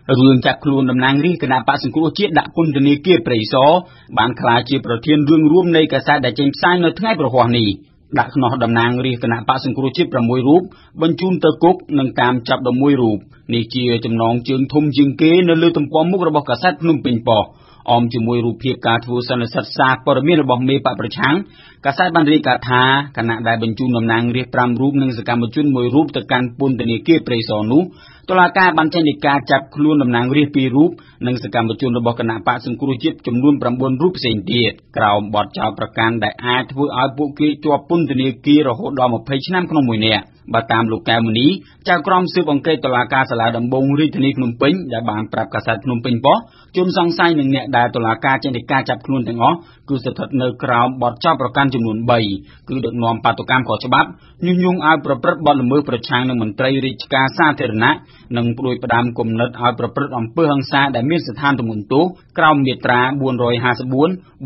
រឿងចាប់ខ្លួនតំណាងរាស្ត្រគណៈបក្សសង្គ្រោះជាតិដាក់ពន្ធនាគារព្រៃសរបានក្លាយជាប្រធានរឿងរួមនៃកាសែតដែលចេញផ្សាយនៅថ្ងៃប្រហ័សនេះដាក់ខ្នោះតំណាងរាស្ត្រគណៈបក្សសង្គ្រោះជាតិ6រូបបញ្ជូនទៅគុកនិងតាមចាប់11រូបនេះជាចំណងជើងធំជាងគេនៅលើទំព័រមុខរបស់កាសែតភ្នំពេញប៉ុស្តិ៍អមជាមួយរូបភាពការធ្វើសន្និសីទសារព័ត៌មានរបស់មេបកប្រឆាំងកាសែតបានរាយការណ៍ថាគណៈដែលបញ្ជូនតំណាងរាស្ត្រ5រូបនិងសកម្មជន1រូបទៅកាន់ពន្ធនាគារព្រៃសរនោះតុលាការបានចេញដីកាចាប់ខ្លួនតំណាងរាស្ត្រ2រូបនិងសកម្មជនរបស់គណៈបក្សសង្គ្រោះជាតិចំនួន9រូបផ្សេងទៀតក្រោមបទចោទប្រកាន់ដែលអាចធ្វើឲ្យពួកគេជាប់ពន្ធនាគាររហូតដល់20ឆ្នាំក្នុងមួយនាក់បើតាមលោកកែវមនីចៅក្រមស៊ើបអង្កេតតុលាការសាលាដំបងរាជធានីភ្នំពេញដែលបានប្រាប់កាសែតភ្នំពេញប៉ុស្តិ៍ជនសង្ស័យនឹងអ្នកដែលតុលាការចេញដីកាចាប់ខ្លួនទាំងអស់គឺស្ថិតនៅក្រោមបទចោទប្រកាន់ចំនួន3គឺដឹកនាំបាតុកម្មខុសច្បាប់ញុះញង់ឲ្យប្រព្រឹត្តបទល្មើសប្រឆាំងនឹងមន្ត្រីរាជការសាធារណៈនិងផ្ដួចផ្ដើមគំនិតឲ្យប្រព្រឹត្តអំពើហិង្សាដែលមានស្ថានទម្ងន់ទោសក្រោមមាត្រា454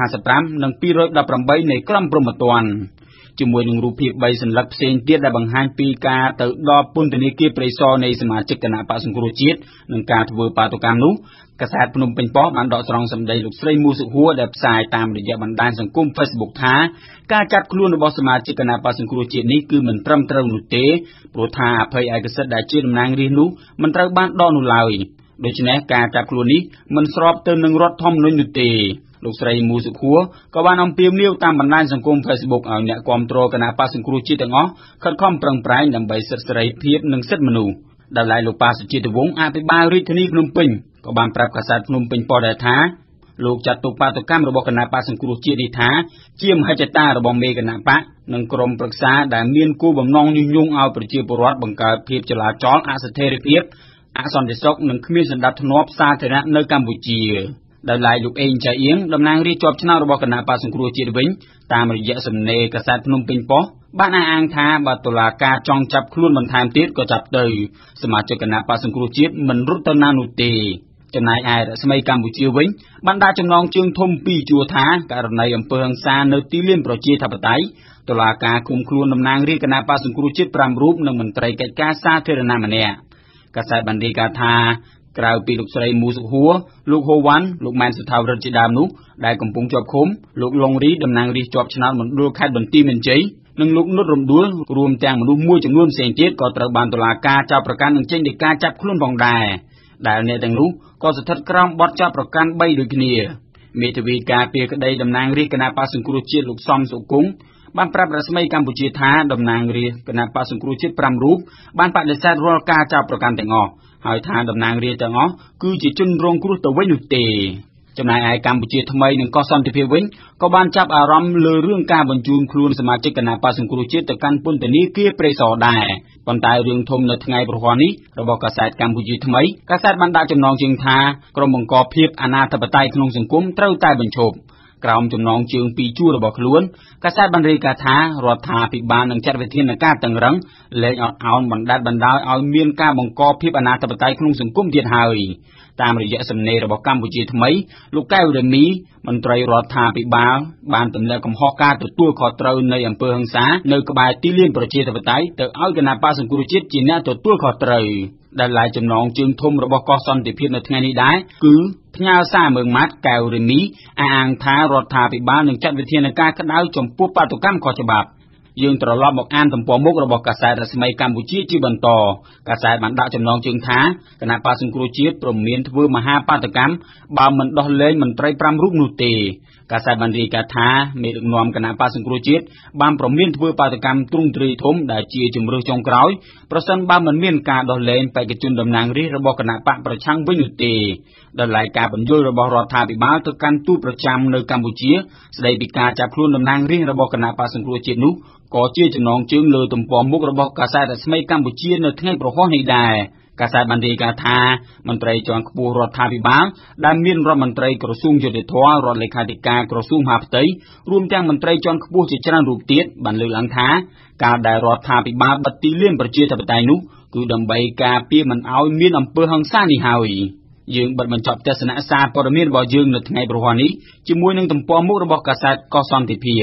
455និង218នៃក្រមព្រហ្មទណ្ឌជាមួយនឹងរូបភាព3សន្លឹកផ្សេងទៀតដែលបង្ហាញពីការទៅដល់ពន្ធនាគារព្រៃសរនៃសមាជិកគណៈបក្សសង្គ្រោះជាតិនិងការធ្វើបាតុកម្មនោះកាសែតភ្នំពេញប៉ុស្តិ៍បានដកស្រង់សម្ដីលោកស្រីមូសុហួរដែលផ្សាយតាមរយៈបណ្ដាញសង្គម Facebook ថាការចាប់ខ្លួនរបស់សមាជិកគណៈបក្សសង្គ្រោះជាតិនេះគឺមិនត្រឹមត្រូវនោះទេព្រោះថាអភ័យឯកសិទ្ធិដែលជាតំណាងរាស្ត្រនោះមិនត្រូវបានដកនោះឡើយដូច្នេះការចាប់ខ្លួននេះមិនស្របទៅនឹងរដ្ឋធម្មនុញ្ញនោះទេលោកស្រីមូសុខួរក៏បានអំពាវនាវតាមបណ្ដាញសង្គម Facebook ឲ្យអ្នកគាំទ្រគណៈបក្សសង្គ្រោះជាតិទាំងអស់ខិតខំប្រឹងប្រែងដើម្បីសិទ្ធិសេរីភាពនិងសិទ្ធិមនុស្សដែលលោកប៉ាសុជាតិវង្សអភិបាលរាជធានីភ្នំពេញក៏បានប្រាប់កាសែតភ្នំពេញប៉ុស្តិ៍ដែរថាលោកចាត់ទុកបាតុកម្មរបស់គណៈបក្សសង្គ្រោះជាតិនេះថាជាមហិច្ឆតារបស់មេគណៈបកនិងក្រុមប្រឹក្សាដែលមានគោលបំណងញុះញង់ឲ្យប្រជាពលរដ្ឋបង្កើតភាពចលាចលអស្ថិរភាពអសន្តិសុខនិងគ្មានសណ្ដាប់ធ្នាប់សាធារណៈនៅកម្ពុជាដោយឡែកលោកអេងចៅអៀងតំណាងរាស្ត្រជាប់ឆ្នោតរបស់គណៈបក្សសង្គ្រោះជាតិវិញតាមរយៈសំណេរកាសែតភ្នំពេញប៉ុស្តិ៍បានអះអាងថាបើតុលាការចង់ចាប់ខ្លួនបន្ថែមទៀតក៏ចាប់ទៅសមាជិកគណៈបក្សសង្គ្រោះជាតិមិនរត់ទៅណានោះទេចំណែកឯរស្មីកម្ពុជាវិញបានដាក់ចំណងជើងធំពីរជួរថាករណីអំពើហិង្សានៅទីលានប្រជាធិបតេយ្យតុលាការឃុំខ្លួនតំណាងរាស្ត្រគណៈបក្សសង្គ្រោះជាតិ5រូបនិងមន្ត្រីកិច្ចការសាធារណៈម្នាក់កាសែតបានរាយការណ៍ថាក្រៅពីលោកស្រីមូសុហួរលោកហូវ៉ាន់លោកម៉ែនសុថាវរិទ្ធជាដើមនោះដែលកំពុងជាប់ឃុំលោកឡុងរីតំណាងរាស្ត្រជាប់ឆ្នោតមណ្ឌលខេត្តបន្ទាយមានជ័យនិងលោកនុតរំដួលរួមទាំងមនុស្សមួយចំនួនផ្សេងទៀតក៏ត្រូវបានតុលាការចោទប្រកាន់និងចេញដីកាចាប់ខ្លួនផងដែរដែលអ្នកទាំងនោះក៏ស្ថិតក្រោមបទចោទប្រកាន់3ដូចគ្នាមេធាវីការពារក្តីតំណាងរាស្ត្រគណៈបក្សសង្គ្រោះជាតិលោកសំសុគង្គបានប្រាប់រស្មីកម្ពុជាថាតំណាងរាស្ត្រគណៈបក្សសង្គ្រោះជាតិ5រូបបានបដិសេធរាល់ការចោទប្រកាន់ទាំងអស់ហើយថាតំណាងរាស្ត្រទាំងអស់គឺជាជនរងគ្រោះទៅវិញនោះទេចំណែកឯកម្ពុជាថ្មីនិងកោះសន្តិភាពវិញក៏បានចាប់អារម្មណ៍លើរឿងការបញ្ជូនខ្លួនសមាជិកគណៈបក្សសង្គ្រោះជាតិទៅកាន់ពន្ធនាគារព្រៃសរដែរប៉ុន្តែរឿងធំនៅថ្ងៃប្រហ័សនេះរបស់កាសែតកម្ពុជាថ្មីកាសែតបានដាក់ចំណងជើងថាក្រុមបង្កភាពអនាធិបតេយ្យក្នុងសង្គមត្រូវតែបញ្ឈប់ក្រោមចំណងជើងពីរជួររបស់ខ្លួនកាសែតបានរាយការណ៍ថារដ្ឋាភិបាលនឹងចាត់វិធានការតឹងរ៉ឹងលែងអត់ឱនបណ្ដាច់បណ្ដោយឲ្យមានការបង្កភាពអនាធិបតេយ្យក្នុងសង្គមទៀតហើយតាមរយៈសំណេររបស់កម្ពុជាថ្មីលោកកែវរេមីមន្ត្រីរដ្ឋាភិបាលបានទម្លាក់កំហុសការទទួលខុសត្រូវនៃអំពើហិង្សានៅក្បែរទីលានប្រជាធិបតេយ្យទៅឲ្យគណៈបក្សសង្គ្រោះជាតិជាអ្នកទទួលខុសត្រូវដែលឡាយចំណងជើងធំរបស់កោះសន្តិភាពនៅថ្ងៃនេះដែរគឺផ្ញើសារមើងម៉ាត់កែវរេមីអះអាងថារដ្ឋាភិបាលនឹងចាត់វិធានការក្តៅចំពោះបាតុកម្មខុសច្បាប់យើងត្រឡប់មកអានទំព័រមុខរបស់កាសែតរស្មីកម្ពុជាជាបន្តកាសែតបានដាក់ចំណងជើងថាគណៈបក្សសង្គ្រោះជាតិព្រមមានធ្វើមហាបាតុកម្មបើមិនដោះលែងមន្ត្រី5រូបនោះទេកាសែតបានរាយការណ៍ថាមេដឹកនាំគណៈបក្សសង្គ្រោះជាតិបានព្រមមានធ្វើបាតុកម្មទ្រង់ទ្រាយធំដែលជាជំរើសចុងក្រោយប្រសិនបើមិនមានការដោះលែងបេក្ខជនតំណាងរាស្ត្ររបស់គណៈបកប្រឆាំងវិញនោះទេដោយឡែកការបញ្យល់របស់រដ្ឋាភិបាលទៅកាន់ទូតប្រចាំនៅកម្ពុជាស្ដីពីការចាប់ខ្លួនតំណាងរាស្ត្ររបស់គណៈបក្សសង្គ្រោះជាតិនោះក៏ជាចំណងជើងលើទំព័រមុខរបស់កាសែតរស្មីកម្ពុជានៅថ្ងៃប្រហ័សនេះដែរកាសែតបានរាយការណ៍ថាមន្ត្រីជាន់ខ្ពស់រដ្ឋាភិបាលដែលមានរដ្ឋមន្ត្រីក្រសួងយុតិធម៌រដ្ឋលេខាធិការក្រសួងមហាផ្ទៃរួមទាំងមន្ត្រីជាន់ខ្ពស់ជាច្រើនរូបទៀតបានលើកឡើងថាការដែលរដ្ឋាភិបាលបិទទីលានប្រជាធិបតេយ្យនោះគឺដើម្បីការពារមិនឲ្យមានអំពើហិង្សានេះហើយយើងបិទបញ្ចប់ទស្សនៈសារព័ត៌មានរបស់យើងនៅថ្ងៃប្រហ័សនេះជាមួយនឹងទំព័រមុខរបស់កាសែតកោះសន្តិភាព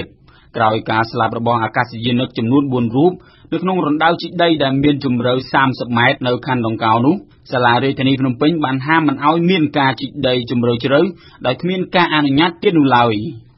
ក្រោយការស្លាប់របស់អាកាសយានិកចំនួន4រូបនៅក្នុងរណ្ដៅជីដីដែលមានជម្រៅ30ម៉ែត្រនៅខណ្ឌដង្កោនោះសាលារាជធានីភ្នំពេញបានហាមមិនឲ្យមានការជីកដីជម្រៅជ្រៅដោយគ្មានការអនុញ្ញាតទៀតនោះឡើយ។